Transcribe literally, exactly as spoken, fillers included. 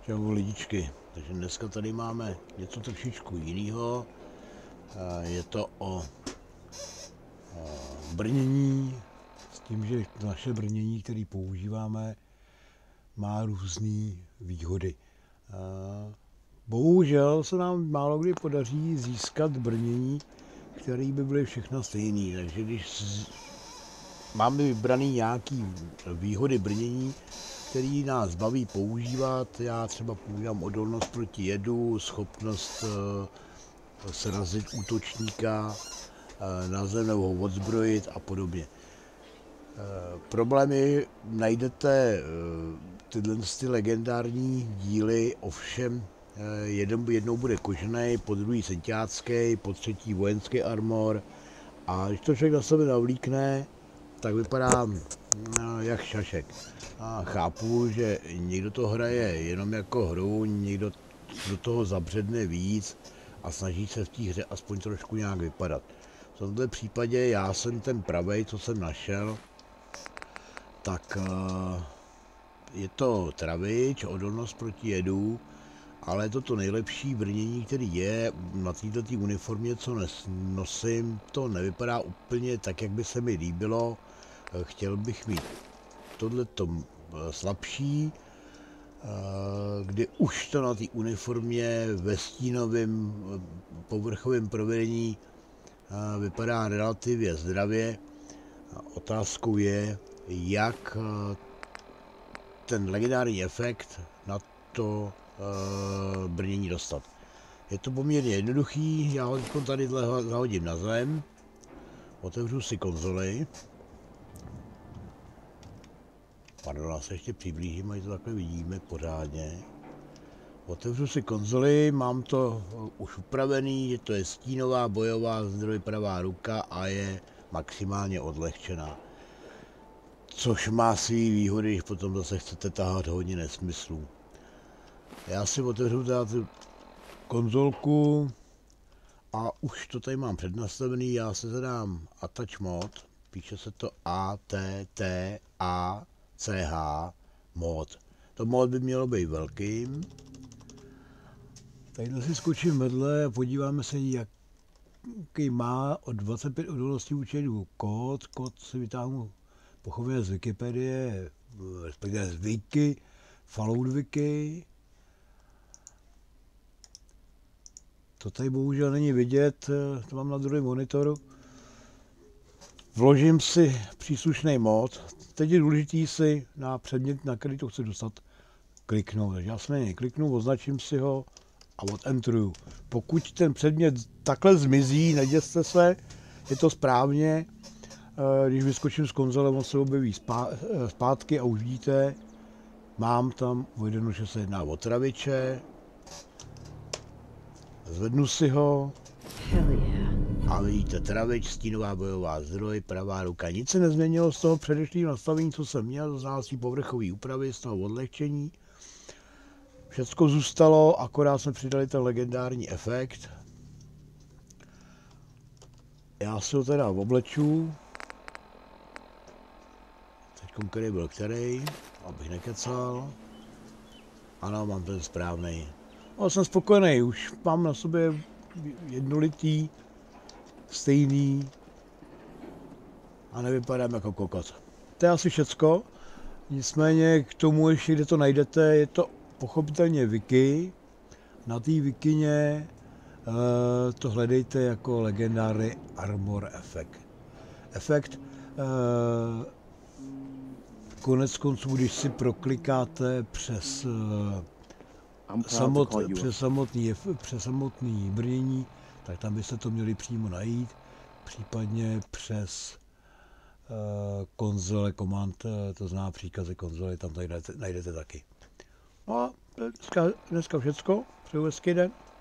Čau lidičky, takže dneska tady máme něco trošičku jiného. Je to o brnění, s tím, že naše brnění, které používáme, má různé výhody. Bohužel se nám málo kdy podaří získat brnění, které by byly všechno stejné. Takže když máme vybraný nějaký výhody brnění, který nás baví používat, já třeba používám odolnost proti jedu, schopnost uh, srazit útočníka, uh, na zem nebo ho odzbrojit a podobně. Uh, problémy najdete uh, tyhle ty legendární díly, ovšem uh, jeden, jednou bude kožený, po druhý senťácký, po třetí vojenský armor, a když to člověk na sebe navlíkne, tak vypadá no, jak šašek. A chápu, že někdo to hraje jenom jako hru, někdo do toho zabředne víc a snaží se v té hře aspoň trošku nějak vypadat. V tomto případě já jsem ten pravej, co jsem našel, tak uh, je to travič, odolnost proti jedu, ale je to to nejlepší brnění, který je. Na této uniformě, co nosím, to nevypadá úplně tak, jak by se mi líbilo. Chtěl bych mít tohleto slabší, kdy už to na té uniformě ve stínovém povrchovém provedení vypadá relativně zdravě. Otázkou je, jak ten legendární efekt na to brnění dostat. Je to poměrně jednoduchý, já ho tady zahodím na zem, otevřu si konzoli. Pardon, já se ještě přiblížím, ať to takhle vidíme pořádně. Otevřu si konzoli, mám to už upravený, že to je stínová bojová zdroj pravá ruka a je maximálně odlehčená. Což má svý výhody, když potom zase chcete tahat hodně nesmyslů. Já si otevřu teda tu konzolku a už to tady mám přednastavený, já se zadám Attach Mod, píše se to A T T A C H mod. To mod by mělo být velkým. Tadyhle si skočím vedle a podíváme se, jaký má od dvacet pět odolností účelů kód. Kód si vytáhnu pochopitelně z Wikipedie, respektive z Wiki, Fallout Wiki. To tady bohužel není vidět, to mám na druhém monitoru. Vložím si příslušný mod. Teď je důležitý si na předmět, na který to chci dostat, kliknout. Takže já se na něj kliknu, označím si ho a odenteruju. Pokud ten předmět takhle zmizí, neděste se, je to správně. Když vyskočím z konzole, on se objeví zpátky a už vidíte, mám tam uvedeno, že se jedná o traviče. Zvednu si ho. A vidíte, travič, stínová bojová zdroj, pravá ruka. Nic se nezměnilo z toho předešlého nastavení, co jsem měl, z nás povrchové úpravy, z toho odlehčení. Všecko zůstalo, akorát jsme přidali ten legendární efekt. Já si ho teda obleču. Teď který byl který, abych nekecal. Ano, mám ten správný. Ale jsem spokojený, už mám na sobě jednolitý, stejný a nevypadám jako kokot. To je asi všecko, nicméně k tomu ještě, kde to najdete, je to pochopitelně wiki. Na té wikině uh, to hledejte jako legendární armor efekt. Efekt uh, konec konců, když si proklikáte přes uh, samot, přes samotný, přes samotný brnění, tak tam byste to měli přímo najít, případně přes uh, konzole command, to znamená příkazy konzole, tam tady najdete, najdete taky. No a dneska, dneska všecko, přeju hezký den.